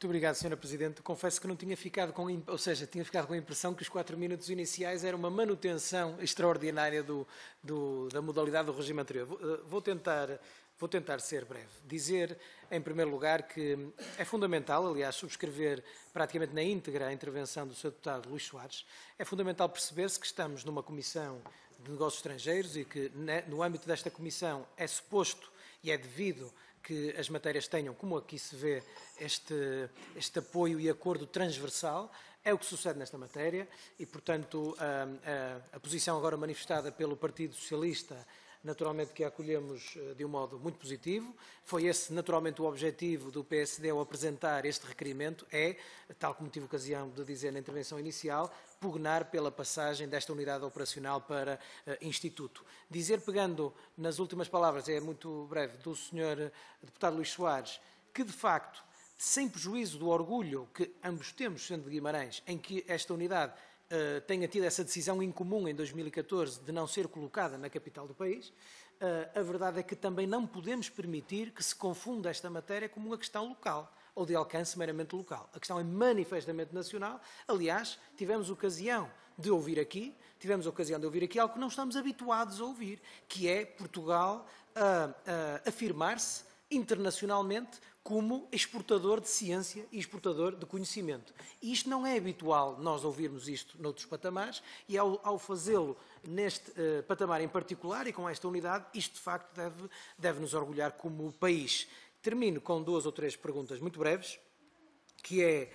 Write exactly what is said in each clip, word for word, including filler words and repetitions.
Muito obrigado, senhora Presidente. Confesso que não tinha ficado com, ou seja, tinha ficado com a impressão que os quatro minutos iniciais era uma manutenção extraordinária do, do, da modalidade do regime anterior. Vou, vou tentar, vou tentar ser breve. Dizer, em primeiro lugar, que é fundamental, aliás, subscrever praticamente na íntegra a intervenção do senhor Deputado Luís Soares. É fundamental perceber-se que estamos numa Comissão de Negócios Estrangeiros e que, no âmbito desta Comissão, é suposto e é devido que as matérias tenham, como aqui se vê, este, este apoio e acordo transversal. É o que sucede nesta matéria e, portanto, a, a, a posição agora manifestada pelo Partido Socialista, naturalmente que a acolhemos de um modo muito positivo. Foi esse, naturalmente, o objetivo do P S D ao apresentar este requerimento, é, tal como tive ocasião de dizer na intervenção inicial, pugnar pela passagem desta unidade operacional para uh, Instituto. Dizer, pegando nas últimas palavras, é muito breve, do senhor Deputado Luís Soares, que, de facto, sem prejuízo do orgulho que ambos temos, sendo de Guimarães, em que esta unidade Uh, tenha tido essa decisão incomum em dois mil e catorze de não ser colocada na capital do país, uh, a verdade é que também não podemos permitir que se confunda esta matéria como uma questão local ou de alcance meramente local. A questão é manifestamente nacional. Aliás, tivemos ocasião de ouvir aqui, tivemos ocasião de ouvir aqui algo que não estamos habituados a ouvir, que é Portugal uh, uh, afirmar-se internacionalmente como exportador de ciência e exportador de conhecimento. E isto não é habitual nós ouvirmos isto noutros patamares e ao, ao fazê-lo neste uh, patamar em particular e com esta unidade, isto de facto deve, deve nos orgulhar como país. Termino com duas ou três perguntas muito breves, que é,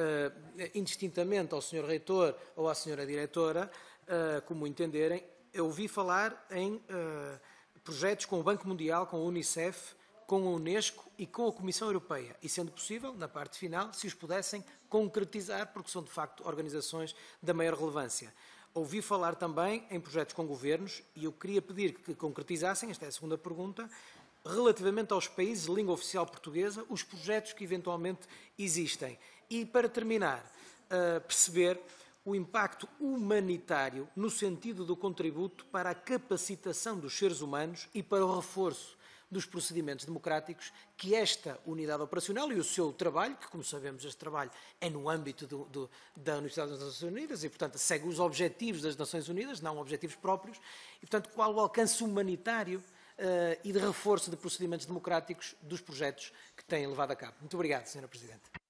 uh, indistintamente ao senhor Reitor ou à senhora Diretora, uh, como entenderem, eu ouvi falar em uh, projetos com o Banco Mundial, com a Unicef, com a Unesco e com a Comissão Europeia, e sendo possível, na parte final, se os pudessem concretizar, porque são de facto organizações da maior relevância. Ouvi falar também em projetos com governos, e eu queria pedir que concretizassem, esta é a segunda pergunta, relativamente aos países de língua oficial portuguesa, os projetos que eventualmente existem. E, para terminar, uh, perceber o impacto humanitário no sentido do contributo para a capacitação dos seres humanos e para o reforço dos procedimentos democráticos que esta unidade operacional e o seu trabalho, que como sabemos este trabalho é no âmbito do, do, da Universidade das Nações Unidas e portanto segue os objetivos das Nações Unidas, não objetivos próprios, e portanto qual o alcance humanitário uh, e de reforço de procedimentos democráticos dos projetos que têm levado a cabo. Muito obrigado, senhora Presidente.